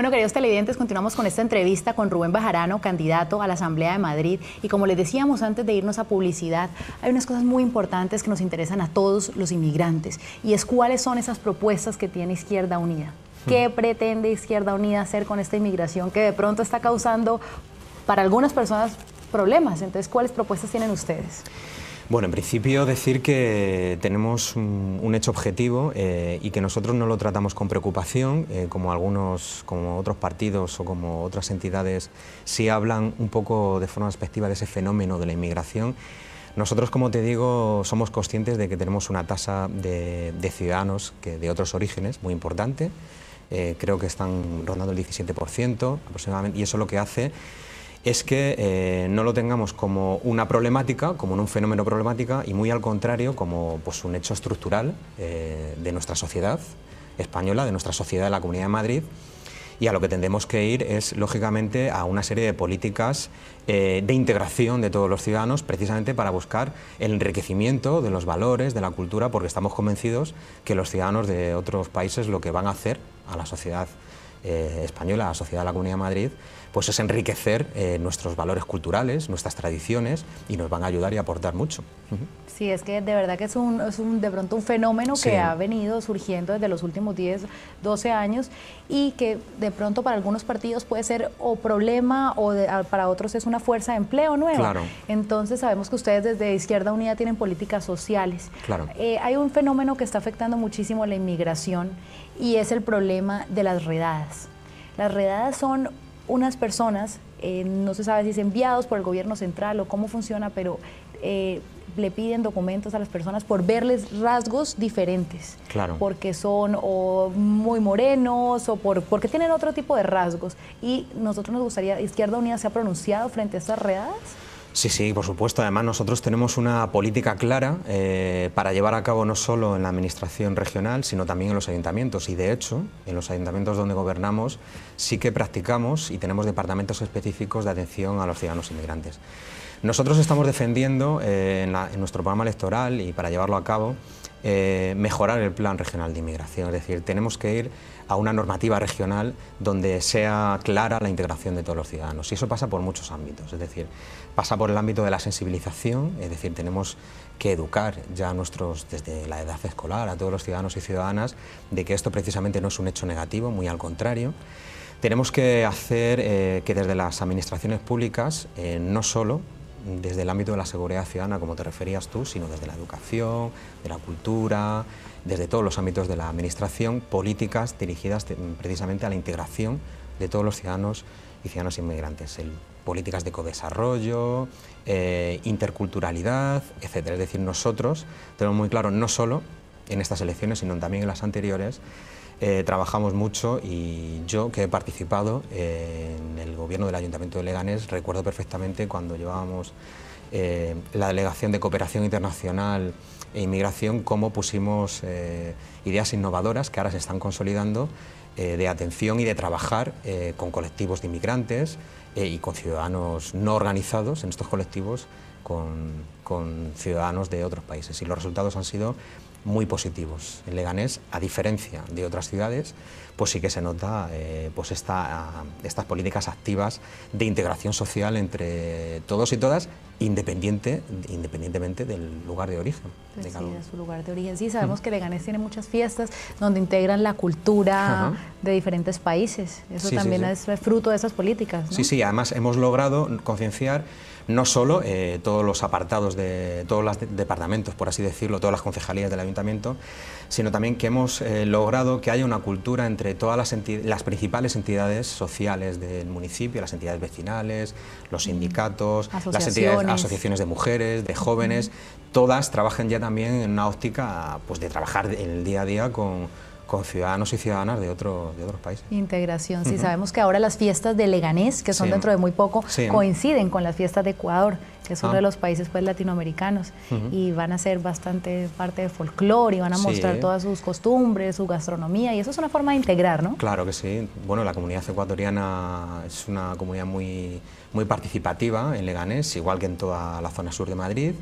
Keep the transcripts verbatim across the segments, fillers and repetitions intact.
Bueno, queridos televidentes, continuamos con esta entrevista con Rubén Bejarano, candidato a la Asamblea de Madrid. Y como les decíamos antes de irnos a publicidad, hay unas cosas muy importantes que nos interesan a todos los inmigrantes, y es cuáles son esas propuestas que tiene Izquierda Unida. ¿Qué pretende Izquierda Unida hacer con esta inmigración que de pronto está causando para algunas personas problemas? Entonces, ¿cuáles propuestas tienen ustedes? Bueno, en principio decir que tenemos un, un hecho objetivo eh, y que nosotros no lo tratamos con preocupación, eh, como algunos, como otros partidos o como otras entidades sí hablan un poco de forma despectiva de ese fenómeno de la inmigración. Nosotros, como te digo, somos conscientes de que tenemos una tasa de, de ciudadanos que, de otros orígenes muy importante. Eh, creo que están rondando el diecisiete por ciento aproximadamente, y eso lo que hace es que eh, no lo tengamos como una problemática, como un fenómeno problemática, y muy al contrario, como pues, un hecho estructural eh, de nuestra sociedad española, de nuestra sociedad de la Comunidad de Madrid, y a lo que tendremos que ir es, lógicamente, a una serie de políticas eh, de integración de todos los ciudadanos, precisamente para buscar el enriquecimiento de los valores, de la cultura, porque estamos convencidos que los ciudadanos de otros países lo que van a hacer a la sociedad eh, española, a la sociedad de la Comunidad de Madrid, pues es enriquecer eh, nuestros valores culturales, nuestras tradiciones, y nos van a ayudar y aportar mucho. Uh-huh. Sí, es que de verdad que es, un, es un, de pronto un fenómeno sí. que ha venido surgiendo desde los últimos diez, doce años, y que de pronto para algunos partidos puede ser o problema o de, para otros es una fuerza de empleo nueva. Claro. Entonces sabemos que ustedes desde Izquierda Unida tienen políticas sociales. Claro. Eh, hay un fenómeno que está afectando muchísimo la inmigración, y es el problema de las redadas. Las redadas son unas personas, eh, no se sabe si es enviados por el gobierno central o cómo funciona, pero eh, le piden documentos a las personas por verles rasgos diferentes, claro. porque son o muy morenos o por, porque tienen otro tipo de rasgos. Y nosotros nos gustaría, Izquierda Unida se ha pronunciado frente a estas redadas. Sí, sí, por supuesto. Además, nosotros tenemos una política clara eh, para llevar a cabo no solo en la administración regional, sino también en los ayuntamientos. Y de hecho, en los ayuntamientos donde gobernamos sí que practicamos y tenemos departamentos específicos de atención a los ciudadanos inmigrantes. Nosotros estamos defendiendo eh, en, la, en nuestro programa electoral, y para llevarlo a cabo, eh, mejorar el plan regional de inmigración. Es decir, tenemos que ir a una normativa regional donde sea clara la integración de todos los ciudadanos. Y eso pasa por muchos ámbitos. Es decir, pasa por el ámbito de la sensibilización, es decir, tenemos que educar ya a nuestros, desde la edad escolar, a todos los ciudadanos y ciudadanas, de que esto precisamente no es un hecho negativo, muy al contrario. Tenemos que hacer eh, que desde las administraciones públicas, eh, no solo desde el ámbito de la seguridad ciudadana, como te referías tú, sino desde la educación, de la cultura, desde todos los ámbitos de la administración, políticas dirigidas precisamente a la integración de todos los ciudadanos y ciudadanas inmigrantes, el, políticas de codesarrollo, eh, interculturalidad, etcétera. Es decir, nosotros tenemos muy claro, no solo en estas elecciones, sino también en las anteriores, Eh, trabajamos mucho, y yo, que he participado eh, en el gobierno del Ayuntamiento de Leganés, recuerdo perfectamente cuando llevábamos eh, la Delegación de Cooperación Internacional e Inmigración, cómo pusimos eh, ideas innovadoras que ahora se están consolidando eh, de atención y de trabajar eh, con colectivos de inmigrantes eh, y con ciudadanos no organizados en estos colectivos, con, con ciudadanos de otros países, y los resultados han sido muy positivos. En Leganés, a diferencia de otras ciudades, pues sí que se nota eh, pues esta, estas políticas activas de integración social entre todos y todas, independiente, independientemente del lugar de origen. Pues de sí, de su lugar de origen. Sí, sabemos uh-huh. que Leganés tiene muchas fiestas donde integran la cultura uh-huh. de diferentes países. Eso sí, también sí, sí. es fruto de esas políticas, ¿no? Sí, sí, además hemos logrado concienciar no solo eh, todos los apartados de todos los de departamentos, por así decirlo, todas las concejalías del ayuntamiento, sino también que hemos eh, logrado que haya una cultura entre todas las, las principales entidades sociales del municipio, las entidades vecinales, los sindicatos, las entidades, asociaciones de mujeres, de jóvenes, mm. todas trabajan ya también en una óptica pues, de trabajar en el día a día con con ciudadanos y ciudadanas de, otro, de otros países. Integración, sí, uh-huh. sabemos que ahora las fiestas de Leganés, que son sí. dentro de muy poco, sí. coinciden con las fiestas de Ecuador, que es uno ah. de los países pues, latinoamericanos, uh-huh. y van a ser bastante parte de folclore, y van a mostrar sí. todas sus costumbres, su gastronomía, y eso es una forma de integrar, ¿no? Claro que sí. Bueno, la comunidad ecuatoriana es una comunidad muy, muy participativa en Leganés, igual que en toda la zona sur de Madrid.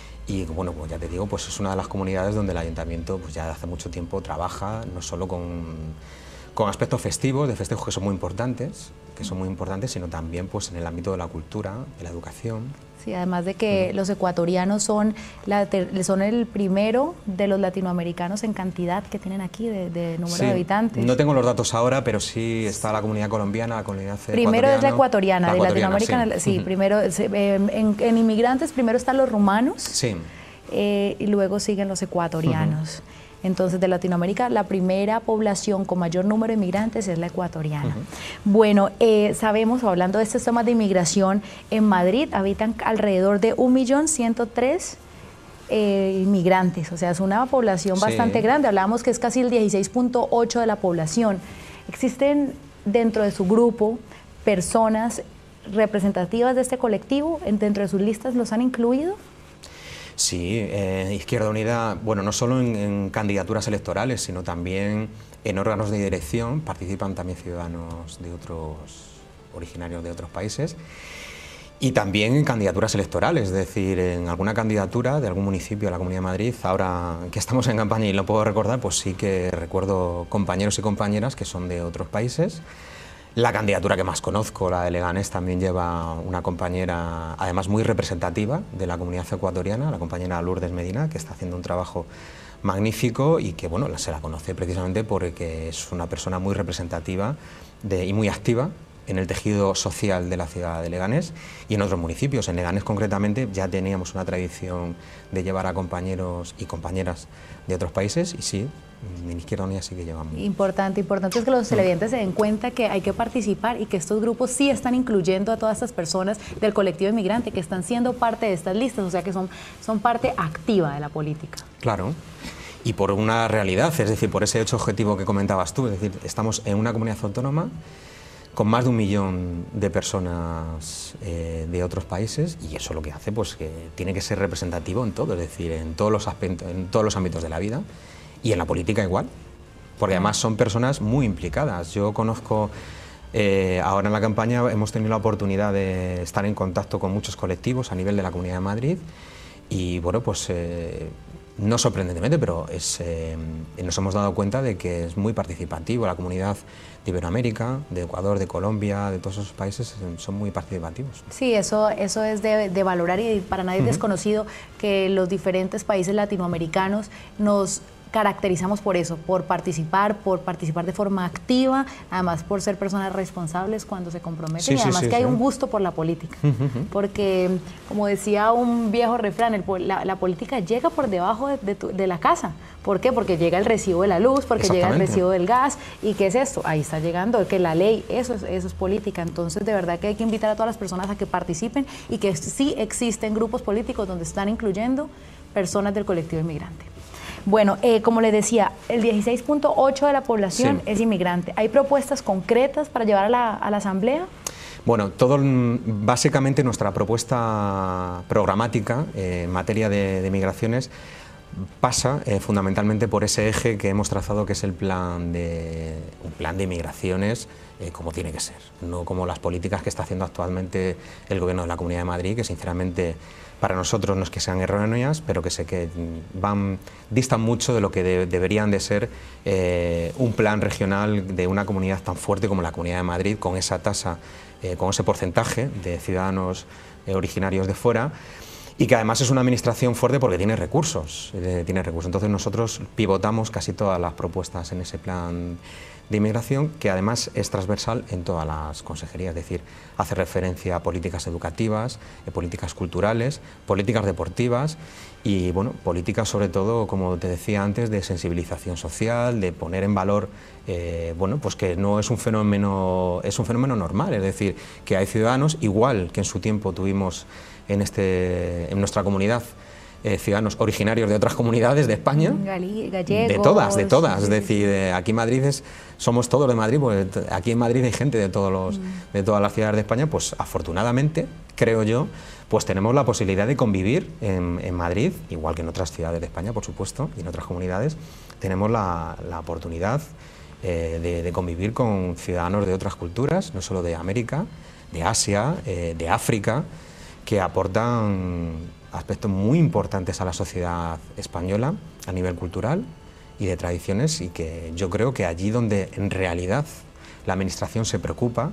Y bueno, pues ya te digo, pues es una de las comunidades donde el ayuntamiento pues ya hace mucho tiempo trabaja, no solo con, con aspectos festivos, de festejos que son muy importantes, que son muy importantes, sino también pues, en el ámbito de la cultura, de la educación. Sí, además de que los ecuatorianos son, la, son el primero de los latinoamericanos en cantidad que tienen aquí de, de número sí, de habitantes. No tengo los datos ahora, pero sí está la comunidad colombiana, la comunidad Primero es la ecuatoriana, la de ecuatoriana, Latinoamérica, sí, sí uh-huh. primero, en, en inmigrantes primero están los rumanos, sí. eh, y luego siguen los ecuatorianos. Uh-huh. Entonces, de Latinoamérica, la primera población con mayor número de inmigrantes es la ecuatoriana. Uh-huh. Bueno, eh, sabemos, hablando de estos temas de inmigración, en Madrid habitan alrededor de un millón ciento tres eh, inmigrantes, o sea, es una población sí. bastante grande. Hablábamos que es casi el dieciséis punto ocho de la población. ¿Existen dentro de su grupo personas representativas de este colectivo? ¿Dentro de sus listas los han incluido? Sí, eh, Izquierda Unida, bueno, no solo en, en candidaturas electorales, sino también en órganos de dirección, participan también ciudadanos de otros, originarios de otros países, y también en candidaturas electorales, es decir, en alguna candidatura de algún municipio de la Comunidad de Madrid, ahora que estamos en campaña y lo puedo recordar, pues sí que recuerdo compañeros y compañeras que son de otros países. La candidatura que más conozco, la de Leganés, también lleva una compañera, además muy representativa de la comunidad ecuatoriana, la compañera Lourdes Medina, que está haciendo un trabajo magnífico y que bueno, se la conoce precisamente porque es una persona muy representativa de, y muy activa en el tejido social de la ciudad de Leganés y en otros municipios. En Leganés concretamente ya teníamos una tradición de llevar a compañeros y compañeras de otros países y sí, en Izquierda Unida sí que llevamos. Importante, importante es que los televidentes se den cuenta que hay que participar y que estos grupos sí están incluyendo a todas estas personas del colectivo inmigrante que están siendo parte de estas listas, o sea que son, son parte activa de la política. Claro, y por una realidad, es decir, por ese hecho objetivo que comentabas tú, es decir, estamos en una comunidad autónoma con más de un millón de personas eh, de otros países y eso lo que hace pues que tiene que ser representativo en todo, es decir, en todos los aspectos, en todos los ámbitos de la vida. Y en la política igual, porque además son personas muy implicadas. Yo conozco, eh, ahora en la campaña hemos tenido la oportunidad de estar en contacto con muchos colectivos a nivel de la Comunidad de Madrid y bueno, pues eh, no sorprendentemente, pero es, eh, nos hemos dado cuenta de que es muy participativo. La comunidad de Iberoamérica, de Ecuador, de Colombia, de todos esos países son muy participativos. Sí, eso, eso es de, de valorar y para nadie es uh-huh. desconocido que los diferentes países latinoamericanos nos caracterizamos por eso, por participar, por participar de forma activa, además por ser personas responsables cuando se comprometen sí, y además sí, sí, que sí. hay un gusto por la política, uh-huh. porque como decía un viejo refrán, el, la, la política llega por debajo de, de, tu, de la casa. ¿Por qué? Porque llega el recibo de la luz, porque llega el recibo del gas, ¿y qué es esto? Ahí está llegando, que la ley, eso es, eso es política, entonces de verdad que hay que invitar a todas las personas a que participen y que sí existen grupos políticos donde están incluyendo personas del colectivo inmigrante. Bueno, eh, como les decía, el dieciséis punto ocho de la población sí. es inmigrante. ¿Hay propuestas concretas para llevar a la, a la Asamblea? Bueno, todo, básicamente nuestra propuesta programática eh, en materia de, de migraciones pasa eh, fundamentalmente por ese eje que hemos trazado, que es el plan de, un plan de migraciones eh, como tiene que ser, no como las políticas que está haciendo actualmente el Gobierno de la Comunidad de Madrid, que sinceramente para nosotros no es que sean erróneas, pero que sé que van, distan mucho de lo que de, deberían de ser eh, un plan regional de una comunidad tan fuerte como la Comunidad de Madrid, con esa tasa, eh, con ese porcentaje de ciudadanos eh, originarios de fuera, y que además es una administración fuerte porque tiene recursos, eh, tiene recursos. Entonces nosotros pivotamos casi todas las propuestas en ese plan de inmigración, que además es transversal en todas las consejerías, es decir, hace referencia a políticas educativas, eh, políticas culturales, políticas deportivas y bueno, políticas sobre todo, como te decía antes, de sensibilización social, de poner en valor eh, bueno, pues que no es un fenómeno, es un fenómeno normal, es decir, que hay ciudadanos, igual que en su tiempo tuvimos en, este, en nuestra comunidad, Eh, ciudadanos originarios de otras comunidades de España, gallegos, de todas, de todas, es decir, eh, aquí en Madrid es, somos todos de Madrid, pues aquí en Madrid hay gente de, todos los, mm. de todas las ciudades de España, pues afortunadamente, creo yo, pues tenemos la posibilidad de convivir en, en Madrid, igual que en otras ciudades de España, por supuesto, y en otras comunidades, tenemos la, la oportunidad eh, de, de convivir con ciudadanos de otras culturas, no solo de América, de Asia, eh, de África, que aportan aspectos muy importantes a la sociedad española a nivel cultural y de tradiciones, y que yo creo que allí donde en realidad la Administración se preocupa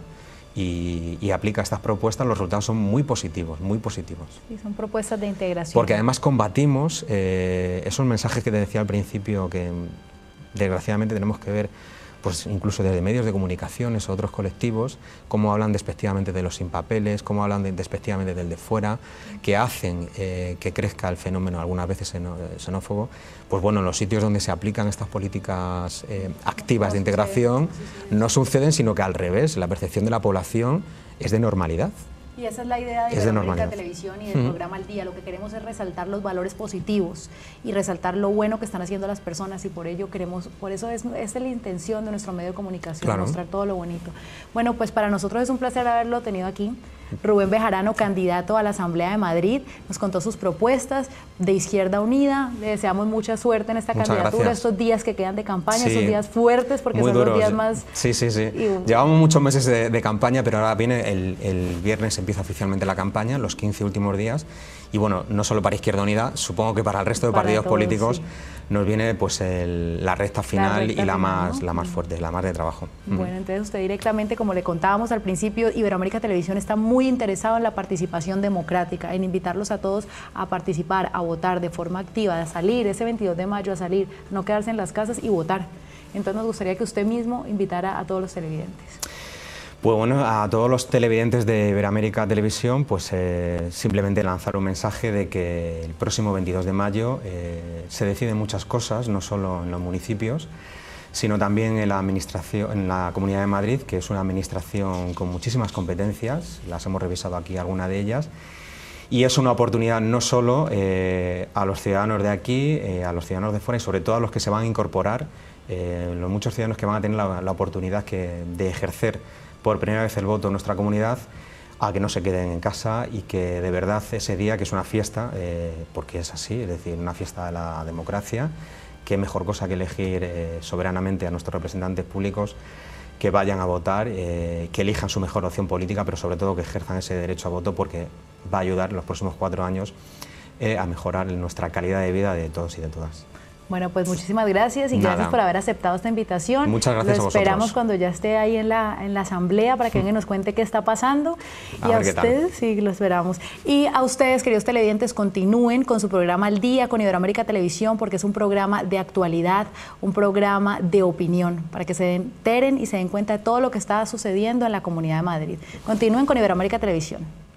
y, y aplica estas propuestas, los resultados son muy positivos, muy positivos. Y son propuestas de integración. Porque además combatimos eh, esos mensajes que te decía al principio, que desgraciadamente tenemos que ver, pues incluso desde medios de comunicación, esos otros colectivos, cómo hablan despectivamente de los sin papeles, cómo hablan de, despectivamente del de fuera, que hacen eh, que crezca el fenómeno algunas veces xenófobo. Pues bueno, en los sitios donde se aplican estas políticas eh, activas de integración no suceden, sino que al revés, la percepción de la población es de normalidad. Y esa es la idea de Iberoamérica Televisión y del uh-huh. programa Al Día. Lo que queremos es resaltar los valores positivos y resaltar lo bueno que están haciendo las personas, y por ello queremos, por eso es, es la intención de nuestro medio de comunicación, claro. mostrar todo lo bonito. Bueno, pues para nosotros es un placer haberlo tenido aquí. Rubén Bejarano, candidato a la Asamblea de Madrid, nos contó sus propuestas de Izquierda Unida. Le deseamos mucha suerte en esta Muchas candidatura, gracias. estos días que quedan de campaña, sí. estos días fuertes, porque Muy son duros. los días más... Sí, sí, sí. Y... Llevamos muchos meses de, de campaña, pero ahora viene el, el viernes, empieza oficialmente la campaña, los quince últimos días, y bueno, no solo para Izquierda Unida, supongo que para el resto de para partidos todos, políticos sí. nos viene pues el, la recta final la recta y la final, más, ¿no? la más fuerte, la más de trabajo. Bueno, entonces usted directamente, como le contábamos al principio, Iberoamérica Televisión está muy interesado en la participación democrática, en invitarlos a todos a participar, a votar de forma activa, a salir ese veintidós de mayo, a salir, no quedarse en las casas y votar. Entonces nos gustaría que usted mismo invitara a todos los televidentes. Pues bueno, a todos los televidentes de Iberoamérica Televisión, pues eh, simplemente lanzar un mensaje de que el próximo veintidós de mayo eh, se deciden muchas cosas, no solo en los municipios, sino también en la administración, en la Comunidad de Madrid, que es una administración con muchísimas competencias, las hemos revisado aquí algunas de ellas, y es una oportunidad no solo eh, a los ciudadanos de aquí, eh, a los ciudadanos de fuera y sobre todo a los que se van a incorporar, eh, los muchos ciudadanos que van a tener la, la oportunidad que, de ejercer por primera vez el voto en nuestra comunidad, a que no se queden en casa y que de verdad ese día, que es una fiesta, eh, porque es así, es decir, una fiesta de la democracia, qué mejor cosa que elegir eh, soberanamente a nuestros representantes públicos, que vayan a votar, eh, que elijan su mejor opción política, pero sobre todo que ejerzan ese derecho a voto, porque va a ayudar en los próximos cuatro años eh, a mejorar nuestra calidad de vida de todos y de todas. Bueno, pues muchísimas gracias y Nada. gracias por haber aceptado esta invitación. Muchas gracias Lo a vosotros. esperamos cuando ya esté ahí en la, en la asamblea para que venga y nos cuente qué está pasando. A y a ver qué tal. ustedes, sí, lo esperamos. Y a ustedes, queridos televidentes, continúen con su programa Al Día con Iberoamérica Televisión, porque es un programa de actualidad, un programa de opinión, para que se enteren y se den cuenta de todo lo que está sucediendo en la Comunidad de Madrid. Continúen con Iberoamérica Televisión.